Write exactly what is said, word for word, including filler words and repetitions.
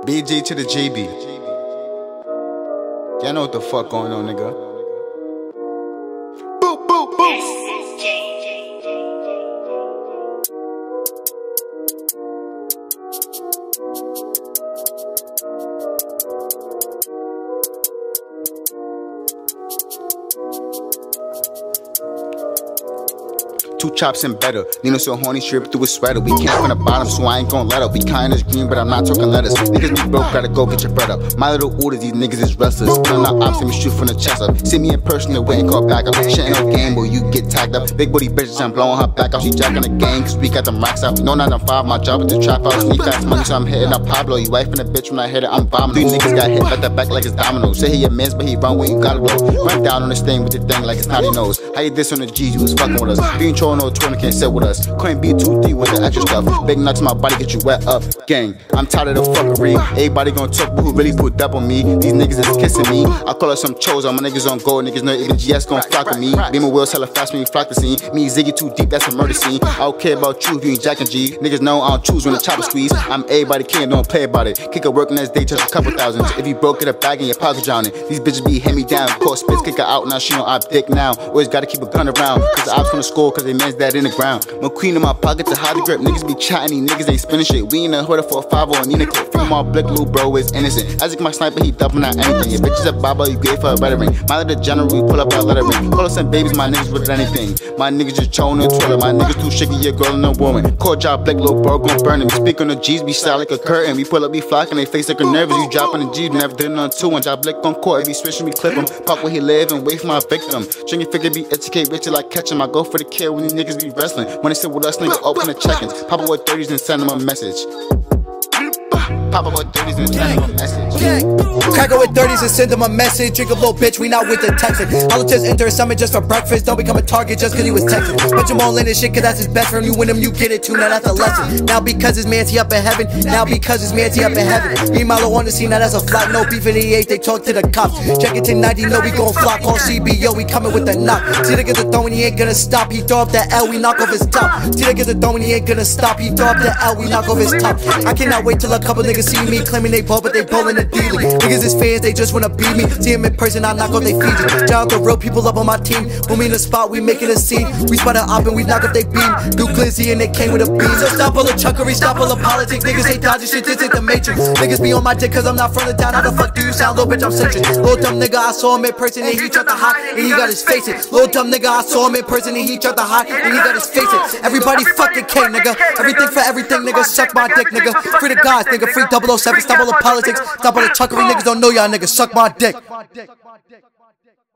B G to the G B. Y'all know what the fuck going on, nigga. Boop, boop, boop. Two chops and better. Nino so horny, strip through a sweater. We came from the bottom, so I ain't gon' let up. We kinda green, but I'm not talking letters. Niggas be broke, gotta go get your bread up. My little orders, these niggas is restless. Pulling out ops, see me shoot from the chest up. See me in person, they wait and call back up. Shit ain't no game, boy, you get tagged up. Big booty bitches, I'm blowing her back out. She jacking the gang, cause we got them racks out. No, not on five, my job is to trap out. Sneak fast money, so I'm hitting up Pablo. You wife and a bitch, when I hit it, I'm bombing. These niggas got hit at the back like it's dominoes. Say he your mans, but he run when you gotta go. Run down on this thing with your thing like it's naughty nose. How you diss on the G's, you was fucking with us. Being trolling no Twitter can't sit with us. Couldn't be two D with the extra stuff. Big nuts in my body get you wet up. Gang, I'm tired of the fuckery. Everybody gon' talk, but who really put up on me? These niggas is kissing me. I call her some chose, all my niggas on gold. Niggas know even G S gon' flock with me. Beamer wheels hella fast when you flock the scene. Me Ziggy too deep, that's a murder scene. I don't care about you if you ain't Jack and G. Niggas know I don't choose when the chopper squeeze. I'm everybody king, don't play about it. Kick a working next day, touch a couple thousands. If you broke, get a bag in your pocket drowning. These bitches be hand me down, call spits, kick her out, now she on op dick now. Always gotta keep a gun around, cause the ops gonna score, cause they man's dead in the ground. My queen in my pocket to hide the grip. Niggas be chatting, these niggas ain't spinning shit. We in the hood for a five or a Nina clip. From my blick, little bro is innocent. Isaac my sniper, he dumping out anything. Your bitches a baba, you gave for a better ring. My little general, we pull up our letter ring. Call us some babies, my niggas with anything. My niggas just trolling on Twitter. My niggas too shaky, your girl and a woman. Call job blick, little bro gon' burn him. Speak on the G's, be shy like a curtain. We pull up, be flocking, they face like a nervous. You dropping the G's, never did none two. One job blick on court, if he switching, we clip him. Pop where he live and wait for my victim. Drinking figure be educate, bitch like catch him. I go for the kill when these niggas be wrestling. When they sit with us, nigga open the check-ins. Pop up with thirties and send them a message. Pop up with thirties and send them a message. Crack it with thirties and send them a message. Drink a little bitch, we not with the texting. I'll just enter a summit just for breakfast. Don't become a target just cause he was texting. Bet you won't land this shit cause that's his best friend. You win him, you get it too, now that's a lesson. Now because his man's he up in heaven. Now because his man's he up in heaven. Me and Milo on the scene, now that's a flop. No beef in the eight, they talk to the cops. Check it to ninety, know we gon' flop. Call C B O, we coming with the knock. See the get the throwing, he ain't gonna stop. He throw up that L, we knock off his top. See the get the throwing, he ain't gonna stop. He throw up that L, we knock off his top. I cannot wait till a couple niggas see me claiming they ball, but they ballin' the D-League. Niggas is fans, they just wanna beat me. See him in person, I knock off they Fiji. Shout out the real people up on my team. When we in the spot, we making a scene. We spot an op and we knock off they beam. Do glizzy and they came with a beam. So stop all the chuckery, stop all the politics. Niggas hate dodgy shit, this ain't the Matrix. Niggas be on my dick cause I'm not from the town. How the fuck do you sound, little bitch, I'm centric. Little dumb nigga, I saw him in person and he tried to hide and he got his face it. Little dumb nigga, I saw him in person and he tried to hide and he got his face it. Everybody fucking K, nigga. Everything for everything, nigga. Suck my dick, nigga. Free the guys, nigga. Free double oh seven, stop all the politics. Stop all the chuckery, niggas don't know y'all, niggas. Suck my dick.